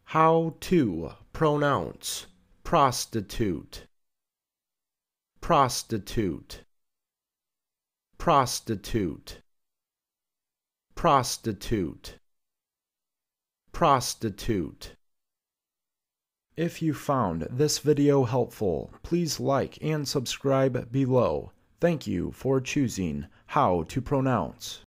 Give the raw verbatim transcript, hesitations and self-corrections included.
How to pronounce prostitute, prostitute, prostitute, prostitute, prostitute. If you found this video helpful, please like and subscribe below. Thank you for choosing How to Pronounce.